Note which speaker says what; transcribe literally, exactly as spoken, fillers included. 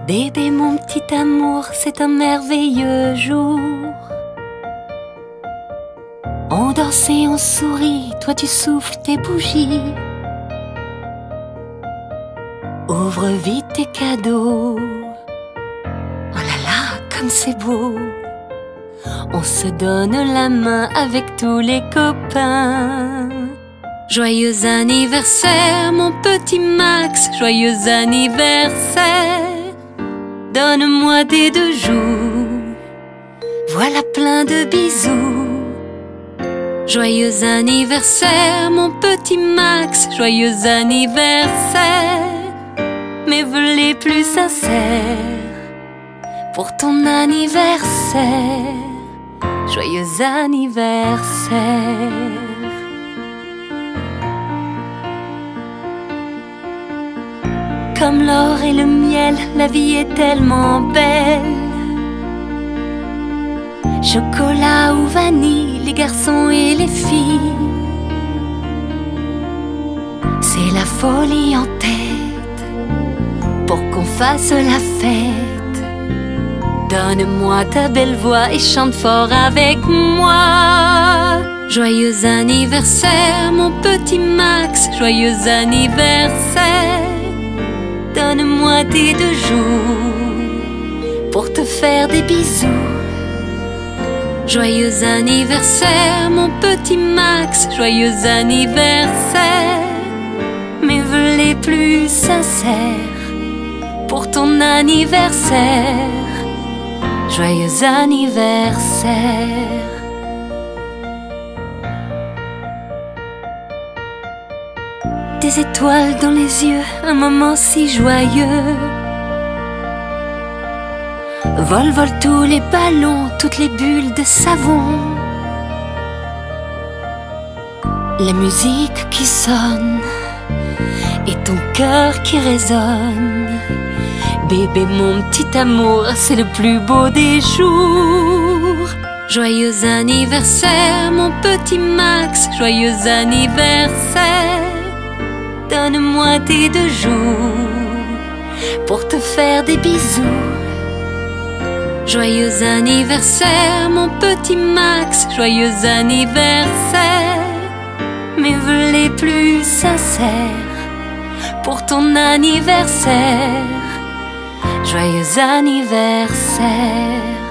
Speaker 1: Bébé, mon petit amour, c'est un merveilleux jour. On danse et on sourit, toi tu souffles tes bougies. Ouvre vite tes cadeaux. Oh là là, comme c'est beau. On se donne la main avec tous les copains. Joyeux anniversaire, mon petit Max, joyeux anniversaire. Donne-moi des deux joues, voilà plein de bisous. Joyeux anniversaire, mon petit Max, joyeux anniversaire. Mes vœux les plus sincères pour ton anniversaire. Joyeux anniversaire. Comme l'or et le miel, la vie est tellement belle. Chocolat ou vanille, les garçons et les filles. C'est la folie en tête pour qu'on fasse la fête. Donne-moi ta belle voix et chante fort avec moi. Joyeux anniversaire, mon petit Max, joyeux anniversaire. Donne-moi tes deux joues pour te faire des bisous. Joyeux anniversaire, mon petit Max, joyeux anniversaire. Mes vœux les plus sincères pour ton anniversaire. Joyeux anniversaire. Des étoiles dans les yeux, un moment si joyeux. Vol, vol tous les ballons, toutes les bulles de savon. La musique qui sonne et ton cœur qui résonne. Bébé, mon petit amour, c'est le plus beau des jours. Joyeux anniversaire, mon petit Max, joyeux anniversaire. Donne-moi tes deux joues pour te faire des bisous. Joyeux anniversaire, mon petit Max, joyeux anniversaire. Mes vœux les plus sincères pour ton anniversaire. Joyeux anniversaire.